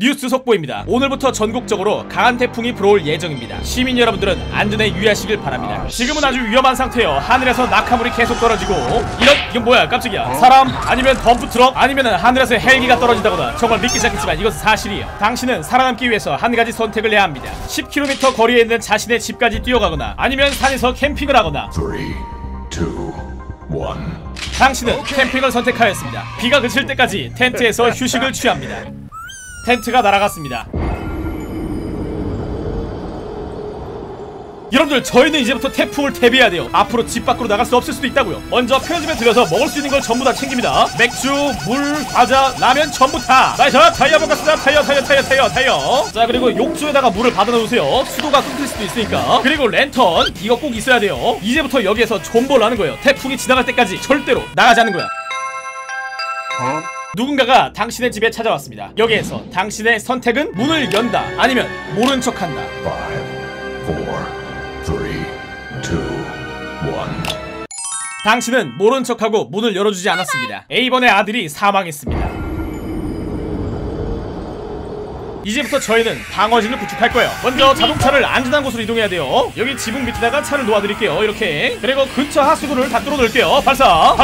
뉴스 속보입니다. 오늘부터 전국적으로 강한 태풍이 불어올 예정입니다. 시민 여러분들은 안전에 유의하시길 바랍니다. 지금은 아주 위험한 상태예요. 하늘에서 낙하물이 계속 떨어지고 이건 뭐야 깜짝이야. 사람 아니면 덤프트럭 아니면 하늘에서 헬기가 떨어진다거나 정말 믿기지 않겠지만 이것은 사실이에요. 당신은 살아남기 위해서 한 가지 선택을 해야 합니다. 10km 거리에 있는 자신의 집까지 뛰어가거나 아니면 산에서 캠핑을 하거나. 3, 2, 1 당신은 캠핑을 선택하였습니다. 비가 그칠 때까지 텐트에서 휴식을 취합니다. 텐트가 날아갔습니다. 여러분들, 저희는 이제부터 태풍을 대비해야 돼요. 앞으로 집 밖으로 나갈 수 없을 수도 있다고요. 먼저 편의점에 들려서 먹을 수 있는 걸 전부 다 챙깁니다. 맥주, 물, 과자, 라면 전부 다. 나이스! 타이어 먹었습니다. 타이어. 자, 그리고 욕조에다가 물을 받아 놓으세요. 수도가 끊길 수도 있으니까. 그리고 랜턴, 이거 꼭 있어야 돼요. 이제부터 여기에서 존버를 하는 거예요. 태풍이 지나갈 때까지 절대로 나가지 않는 거야. 누군가가 당신의 집에 찾아왔습니다. 여기에서 당신의 선택은 문을 연다 아니면 모른 척한다. 5, 4, 3, 2, 1 당신은 모른 척하고 문을 열어주지 않았습니다. A번의 아들이 사망했습니다. 이제부터 저희는 방어진을 구축할 거예요. 먼저 자동차를 안전한 곳으로 이동해야 돼요. 여기 지붕 밑에다가 차를 놓아드릴게요. 이렇게. 그리고 근처 하수구를 다 뚫어놓을게요. 발사.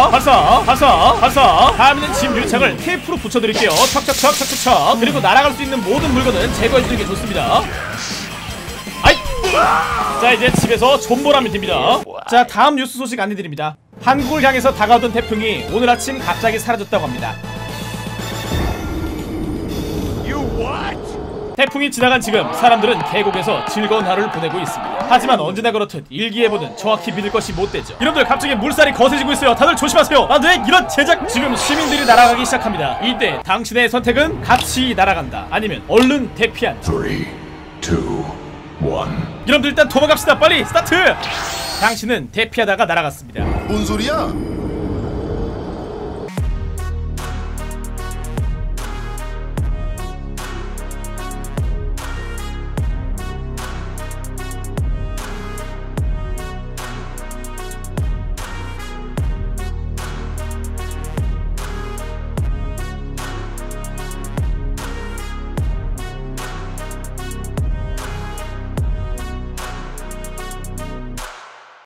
다음에는 집 유리창을 테이프로 붙여드릴게요. 척. 그리고 날아갈 수 있는 모든 물건은 제거해주는 게 좋습니다. 아이! 자, 이제 집에서 존버를 하면 됩니다. 자, 다음 뉴스 소식 안내드립니다. 한국을 향해서 다가오던 태풍이 오늘 아침 갑자기 사라졌다고 합니다. 태풍이 지나간 지금 사람들은 계곡에서 즐거운 하루를 보내고 있습니다. 하지만 언제나 그렇듯 일기예보는 정확히 믿을 것이 못되죠. 여러분들, 갑자기 물살이 거세지고 있어요. 다들 조심하세요. 안돼! 이런 제작! 지금 시민들이 날아가기 시작합니다. 이때 당신의 선택은 같이 날아간다 아니면 얼른 대피한다. 3, 2, 1 여러분들, 일단 도망갑시다. 빨리 스타트! 당신은 대피하다가 날아갔습니다. 뭔 소리야?